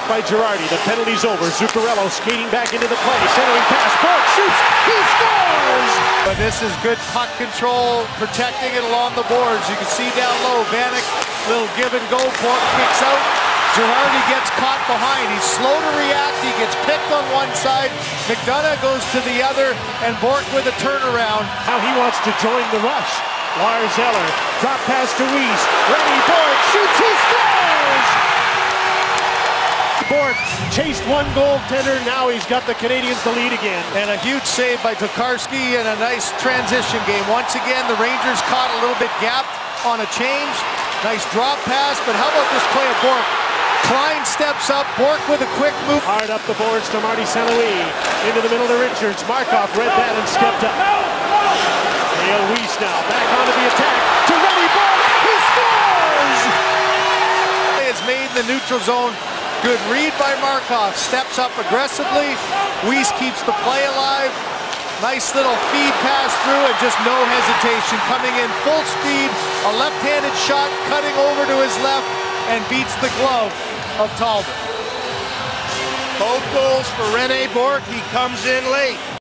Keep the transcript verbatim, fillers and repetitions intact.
by Girardi. The penalty's over. Zuccarello skating back into the play. Centering pass. Bourque shoots. He scores! But this is good puck control, protecting it along the boards. You can see down low, Vanek, little give and go. Bourque kicks out. Girardi gets caught behind. He's slow to react. He gets picked on one side. McDonough goes to the other, and Bourque with a turnaround. Now he wants to join the rush. Lars Eller, drop pass to Weiss. Ready, Bourque shoots. He scores! Bourque chased one goaltender. Now he's got the Canadiens the lead again. And a huge save by Tokarski and a nice transition game. Once again, the Rangers caught a little bit gapped on a change. Nice drop pass, but how about this play of Bourque? Klein steps up, Bourque with a quick move. Hard up the boards to Marty Saint Louis. Into the middle to Richards. Markov read that and stepped up. Dale Weiss now back onto the attack. To Reddy Bourque. He scores! It's made in the neutral zone. Good read by Markov. Steps up aggressively. Weiss keeps the play alive. Nice little feed pass through and just no hesitation. Coming in full speed. A left-handed shot cutting over to his left and beats the glove of Talbot. Both goals for René Bourque. He comes in late.